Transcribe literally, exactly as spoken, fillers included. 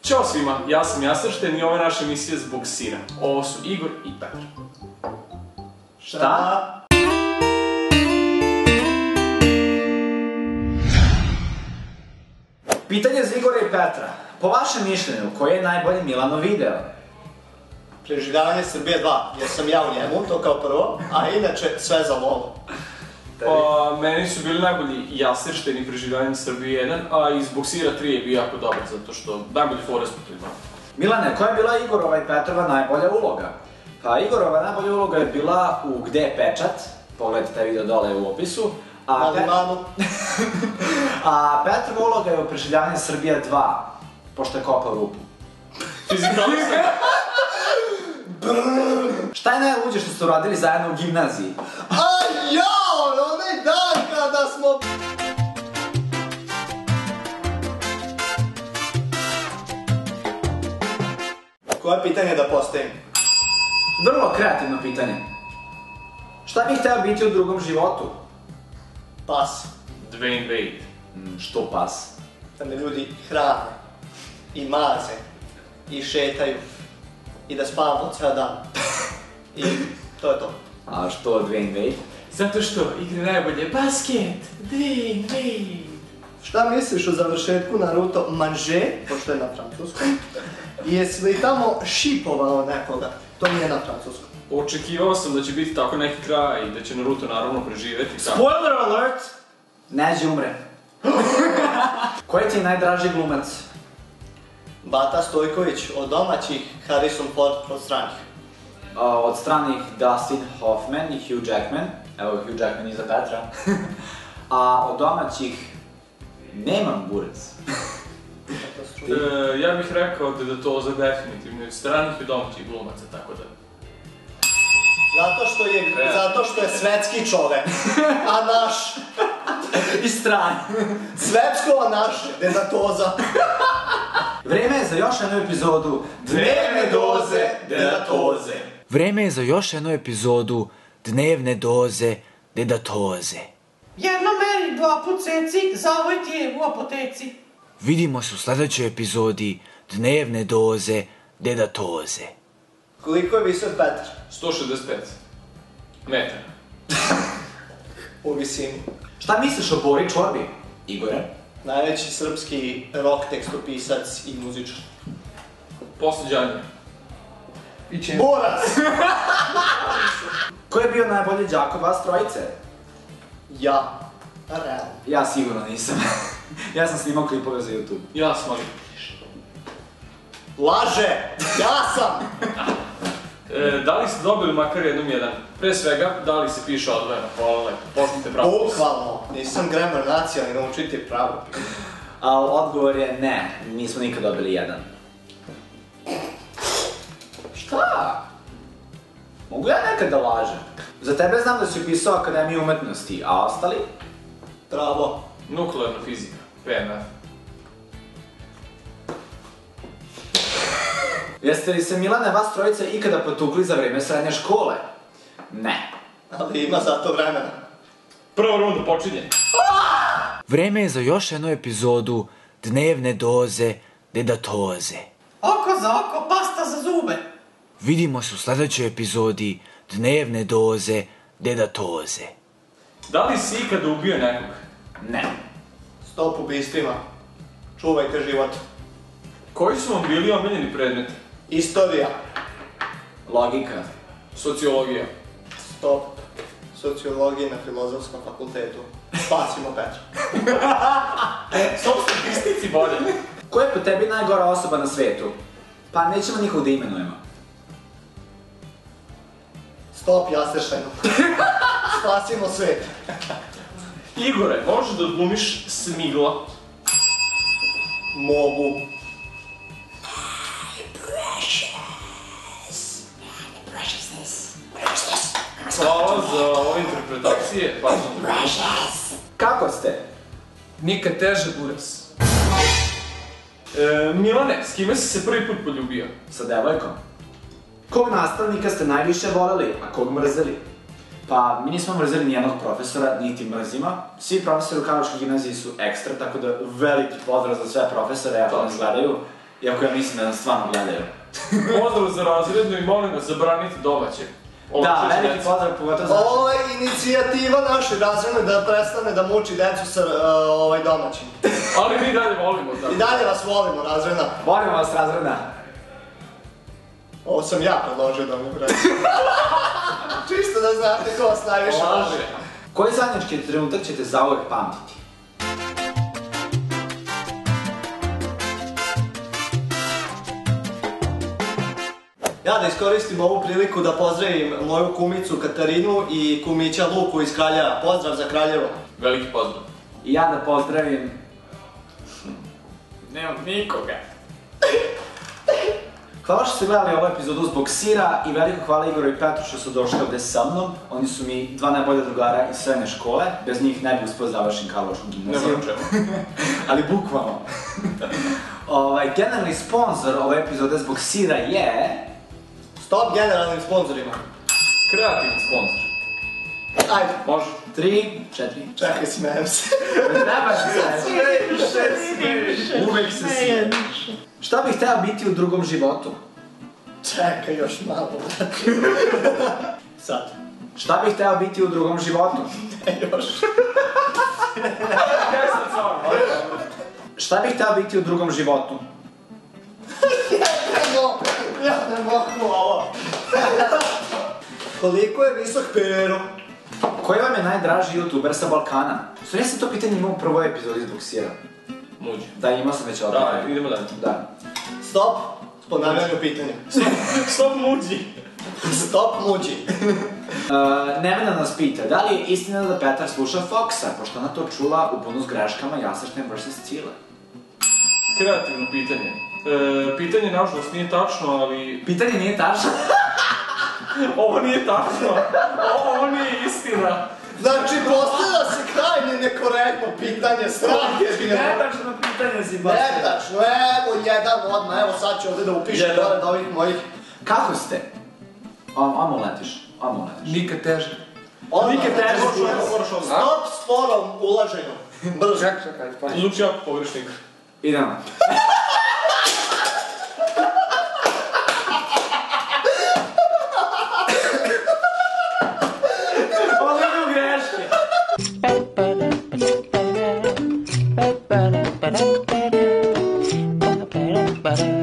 Ćao svima, ja sam Jasršten i ova je naša emisija Zbog sira. Ovo su Igor i Petar. Šta? Pitanje za Igora i Petra. Po vašem mišljenju, koji je najbolji Milanov video? Preživljavanje Srbije dva, jer sam ja u njemu, to kao prvo, a inače sve za lovu. Pa, meni su bili najbolji Jasršten i Preživljavanje Srbije jedan, a i Zbog sira tri je bio jako dobar, zato što najbolji fore smo tu imali. Milane, koja je bila Igorova i Petrova najbolja uloga? Pa Igorova najbolja uloga je bila u Gde je pečat, pogledajte taj video dole u opisu. Mali mamu. A Petrova uloga je u Preživljavanje Srbije dva, pošto je kopao rupu. Fizikalista? Šta je najluđe što ste uradili zajedno u gimnaziji? A jao, onaj dan kada smo... Koje pitanje da postavim? Vrlo kreativno pitanje. Šta bih hteo biti u drugom životu? Pas. Dwayne Wade. Mm, što pas? Da me ljudi hrane, i maze, i šetaju, i da spavamo ceo dan. I to je to. A što Dwayne Wade? Zato što igra najbolje basket. Dwayne Wade. Šta misliš o završetku Naruto Manže, pošto je na francuskom? I jesi li tamo šipovao nekoga? To nije na francuskom. Očekivao sam da će biti tako neki kraj i da će Naruto naravno preživeti. Spoiler alert! Neđe umre. Koji ti je najdraži glumac? Bata Stojković od domaćih, Harrison Ford od stranih. Uh, od stranih Dustin Hoffman i Hugh Jackman. Evo Hugh Jackman iza Petra. A od domaćih nemam burac. E, ja bih rekao da je to za definitivno od stranih i domaćih glumaca, tako da... Zato što je, zato što je svetski čovek, a naš... I strani. Svetsko, a naš, dedatoza. Vreme je za još jednu epizodu Dnevne doze dedatoze. Vreme je za još jednu epizodu Dnevne doze dedatoze. Jedno meri, dva put seci, zavoj ti je u apoteci. Vidimo se u sledećoj epizodi Dnevne doze dedatoze. Koliko je visok Petar? sto šezdeset pet metara. U visini. Šta misliš o Bori Čorbi, Igore? Najveći srpski rock tekstopisac i muzičar. Posleđanje. Borac! Ko je bio najbolji đak od vas trojice? Ja. Realno. Ja sigurno nisam. Ja sam snimao klipove za YouTube. Ja sam ali... Laže! Ja sam! E, da li ste dobili makar jednom jedan? Pre svega, da li se piše odvojeno? Hvala lepo. Počnite pravo. Bukvalno. Nisam grammar nacija, ni naučiti pravo. Ali odgovor je ne, nismo nikad dobili jedan. Šta? Mogu ja nekad da lažem? Za tebe znam da si upisao Akademiju umetnosti, a ostali? Pravo. Nuklearna fizika. P M F. Jeste li se, Milane, vas trojice ikada potukli za vreme srednje škole? Ne. Ali ima za to vremena. Prva runda počinje. Vreme je za još jednu epizodu Dnevne doze dedatoze. Oko za oko, pasta za zube. Vidimo se u sledećoj epizodi Dnevne doze dedatoze. Da li si ikada ubio nekog? Ne. Stop ubistvima. Čuvajte život. Koji su vam bili omiljeni predmeti? Istorija. Logika. Sociologija. Stop. Sociologija na filozofskom fakultetu. Spasimo Petra. Stop statistici bolje. Ko je po tebi najgora osoba na svetu? Pa nećemo nikog da imenujemo. Stop, Jasrštenu. Spasimo svet. Igore, možeš da odglumiš Smigla? Mogu. Hvala za ove interpretacije. Kako ste? Nikad teže, buras. E, Milane, s kime si se prvi put poljubio? Sa devojkom. Kog nastavnika ste najviše voleli, a kog mrzeli? Pa, mi nismo mrzeli nijednog profesora, niti mrzima. Svi profesori u Karlovačkoj gimnaziji su ekstra, tako da veliki pozdrav za sve profesore, ako nas gledaju. Iako ja mislim da nas stvarno gledaju. Pozdrav za razrednu i molim vas zabranite domaće. Da, veliki pozdrav pogotovo za... Ovo je inicijativa naše razredne da prestane da muči decu sa ovaj, domaćim. Ali mi dalje volimo, da. I dalje vas volimo, razredna. Volimo vas, razredna. Ovo sam ja predložio da mi vredi. Čisto da znate ko vas najviše laže. Koji zajednički trenutak ćete zauvek pamtiti? Ja da iskoristim ovu priliku da pozdravim moju kumicu Katarinu i kumića Luku iz Kraljeva. Pozdrav za Kraljevo. Veliki pozdrav. I ja da pozdravim... Nemam nikoga. Hvala što ste gledali ovu epizodu zbog Sira i veliko hvala Igoru i Petru što su došli ovde sa mnom. Oni su mi dva najbolja drugara iz srednje škole, bez njih ne bih uspio završim Karlovačku gimnaziju. Ne vrčemo. Ali bukvalno. Ovaj, generalni sponsor ove epizode zbog Sira je... Stop generalnim sponsorima. Kreativni sponsor. Ajde. Može. Tri, četiri. Čekaj, smijem se. Ne trebaš se. Uvek se smije. Šta bih hteo biti u drugom životu? Čekaj još malo. Sad. Šta bih hteo biti u drugom životu? Ne još. Šta bih hteo biti u drugom životu? Ne mogu, ja ne mogu ovo. Koliko je visok Pero? Koji vam je najdraži youtuber sa Balkana? Svo ja sam to pitanje imao u prvoj epizodi zbog Sira. Muđi. Da, imao sam već ovo. Da, idemo dalje. Da. Stop. Ponavljanju pitanja. Stop muđi. Stop muđi. Uh, Nevena nas pita, da li je istina da Petar sluša Foxa, pošto ona to čula u bonus greškama Jasašten versus Cile? Kreativno pitanje. E, pitanje nažalost nije tačno, ali... Pitanje nije tačno. Ovo nije tačno. Ovo nije istina. Znači, postavlja se krajnje nekorektno pitanje, strah je bilo. Netačno pitanje si baš. Netačno, evo jedan odmah, evo sad ću ovdje da upišem Jedan. pored ovih mojih. Kako ste? Amo letiš, amo letiš. Nikad teže. Odmah, Nikad znači, teže moraš bude. ovo. Moraš ovo. Stop s forom ulaženju. Brzo. Čekaj, čekaj, pa. Zvuči jako pogrešnik. Idemo. Ovo idu greške. Ba-ba-da-ba-da-ba-da.